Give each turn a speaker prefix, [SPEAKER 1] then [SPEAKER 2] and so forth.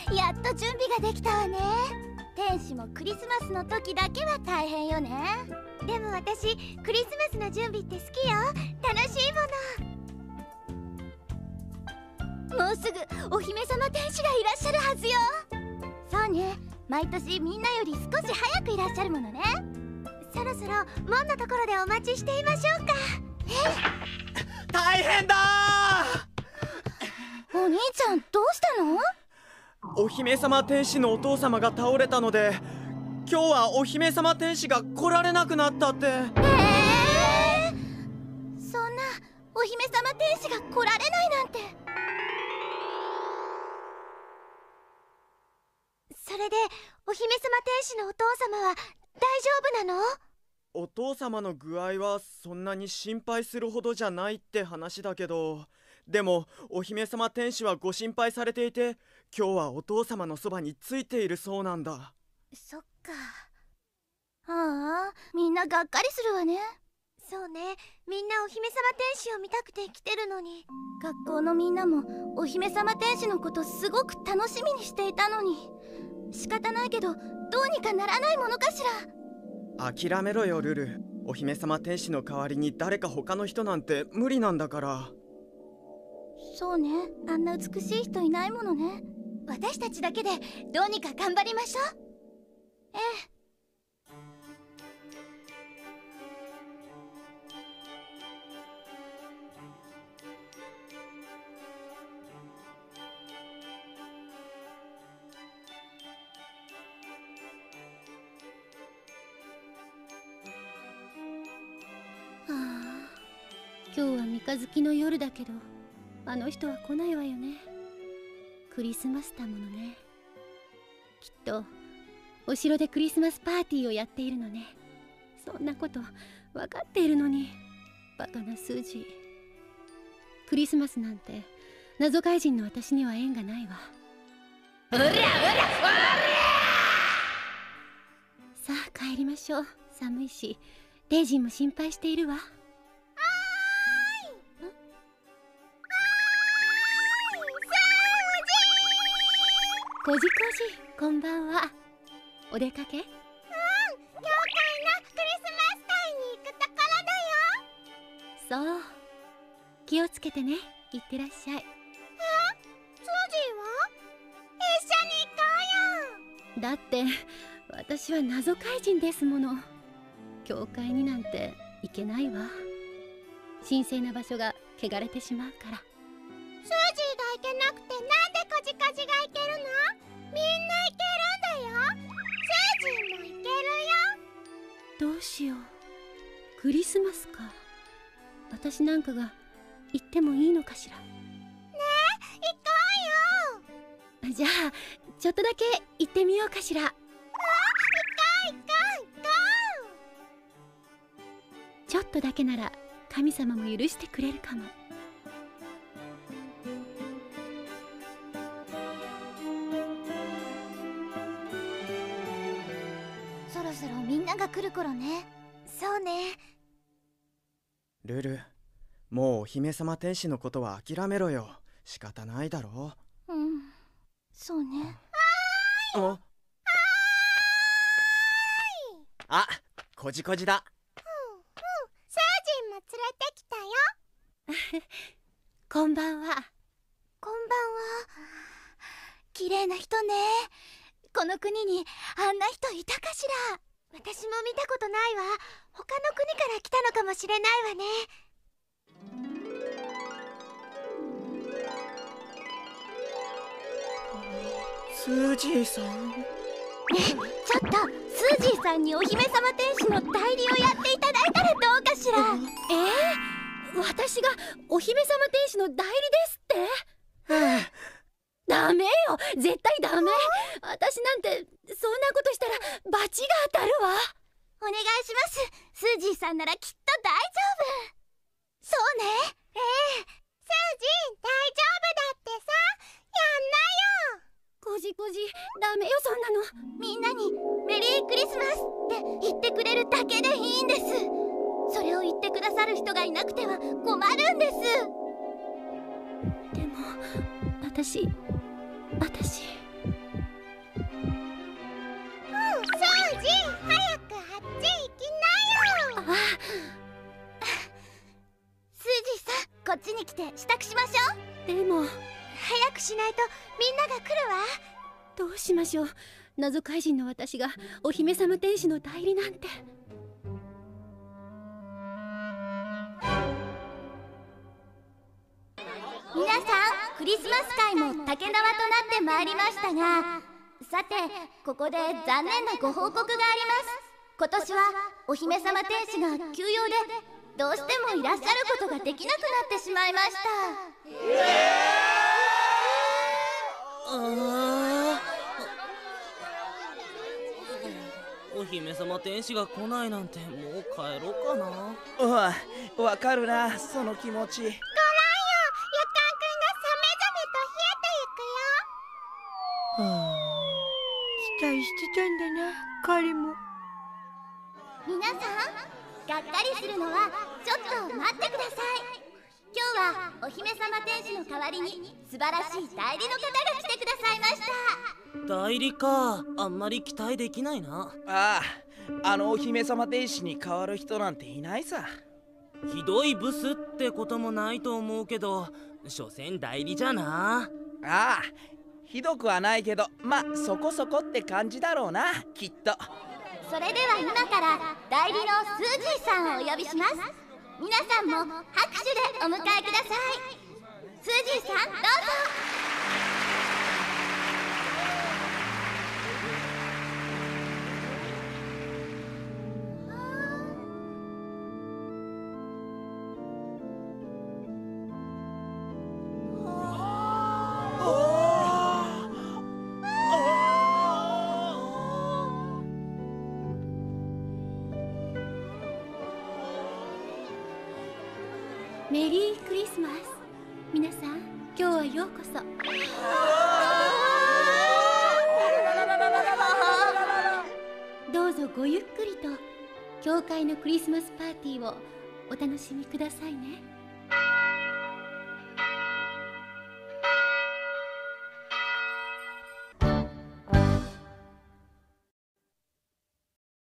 [SPEAKER 1] やっと準備ができたわね。天使もクリスマスの時だけは大変よね。でも私クリスマスの準備って好きよ。楽しいもの。もうすぐお姫様天使がいらっしゃるはずよ。そうね、毎年みんなより少し早くいらっしゃるものね。そろそろ門のところでお待ちしていましょうか。
[SPEAKER 2] 大変だ
[SPEAKER 1] お兄ちゃんどうしたの？
[SPEAKER 2] お姫様天使のお父様が倒れたので、今日はお姫様天使が来られなくなったって。
[SPEAKER 1] そんなお姫様天使が来られないなんて。それでお姫様天使のお父様は大丈夫なの？
[SPEAKER 2] お父様の具合はそんなに心配するほどじゃないって話だけど、でもお姫様天使はご心配されていて、今日はお父様のそばについているそうなんだ。
[SPEAKER 1] そっか。ああ、みんながっかりするわね。そうね、みんなお姫様天使を見たくて来てるのに。学校のみんなもお姫様天使のことすごく楽しみにしていたのに。仕方ないけどどうにかならないものかし
[SPEAKER 2] ら。諦めろよルル。お姫様天使の代わりに誰か他の人なんて無理なんだから。
[SPEAKER 1] そうね、あんな美しい人いないものね。私たちだけでどうにか頑張りましょう。ええ。
[SPEAKER 3] 今日は三日月の夜だけど、あの人は来ないわよね。クリスマスだものね。きっとお城でクリスマスパーティーをやっているのね。そんなこと分かっているのに。バカなスージー。クリスマスなんて謎怪人の私には縁がないわ。おりゃおりゃおりゃ。さあ帰りましょう。寒いしレイジンも心配しているわ。こじこじ、こんばんは。お出かけ？
[SPEAKER 1] 教会のクリスマス会に行くところだよ。
[SPEAKER 3] そう。気をつけてね。いってらっしゃい。
[SPEAKER 1] スージーは？一緒に行こうよ。
[SPEAKER 3] だって私は謎怪人ですもの。教会になんて行けないわ。神聖な場所が汚れてしまうから。
[SPEAKER 1] スージーが行けなくてなんでこじこじが行けるの？みんな行けるんだよ。スージーも行けるよ。
[SPEAKER 3] どうしよう。クリスマスか。私なんかが行ってもいいのかしら。ね
[SPEAKER 1] え、行こ
[SPEAKER 3] うよ。じゃあちょっとだけ行ってみようかしら。
[SPEAKER 1] 行こう行こう行こ
[SPEAKER 3] う。ちょっとだけなら神様も許してくれるかも。
[SPEAKER 1] そろそろみんなが来る頃ね。そうね。
[SPEAKER 2] ルル、もうお姫様天使のことは諦めろよ。仕方ないだろ
[SPEAKER 1] う。うん、そうね。
[SPEAKER 2] あ、こじこじだ。
[SPEAKER 1] スージンも連れてきたよ。
[SPEAKER 3] こんばんは。
[SPEAKER 1] こんばんは。綺麗な人ね。この国にあんな人いたかしら。私も見たことないわ。他の国から来たのかもしれないわね。
[SPEAKER 2] スージーさん。
[SPEAKER 1] ね、ちょっとスージーさんにお姫様天使の代理をやっていただいたらどうかしら。
[SPEAKER 3] 私がお姫様天使の代理ですってダメよ、絶対ダメ。私なんてそんなことしたら罰が当たるわ。
[SPEAKER 1] お願いします。スージーさんならきっと大丈夫。そうね。ええ、スージー大丈夫だってさ。やんなよ。
[SPEAKER 3] こじこじ、ダメよそんなの。
[SPEAKER 1] みんなにメリークリスマスって言ってくれるだけでいいんです。それを言ってくださる人がいなくては困るんです。
[SPEAKER 3] でも私
[SPEAKER 1] ジ、早くあっち行きなよ。スージーさん、こっちに来て支度しましょう。
[SPEAKER 3] でも
[SPEAKER 1] 早くしないとみんなが来るわ。
[SPEAKER 3] どうしましょう。謎怪人の私がお姫様天使の代理なんて。
[SPEAKER 1] 皆さん、クリスマス会も竹縄となってまいりましたが、さてここで残念なご報告があります。今年はお姫様天使が休養でどうしてもいらっしゃることができなくなってしまいました。
[SPEAKER 4] お姫様天使が来ないなんてもう帰ろうかな。
[SPEAKER 5] わかるな、その気持ち。
[SPEAKER 1] ご覧よ、夜間くんがサメザメと冷えてゆくよ。
[SPEAKER 6] 期待してたんだな、彼も。
[SPEAKER 1] 皆さん、がっかりするのはちょっと待ってください。今日はお姫様天使の代わりに素晴らしい代理の方が来てくださいました。
[SPEAKER 4] 代理か、あんまり期待できないな。
[SPEAKER 5] あのお姫様天使に代わる人なんていないさ。
[SPEAKER 4] ひどいブスってこともないと思うけど、所詮代理じゃな。
[SPEAKER 5] ひどくはないけど、ま、そこそこって感じだろうな、きっと。
[SPEAKER 1] それでは今から代理のスージーさんをお呼びします。皆さんも拍手でお迎えください。スージーさん、どうぞ。
[SPEAKER 3] メリークリスマス。皆さん、今日はようこそ。どうぞごゆっくりと教会のクリスマスパーティーをお楽しみくださいね。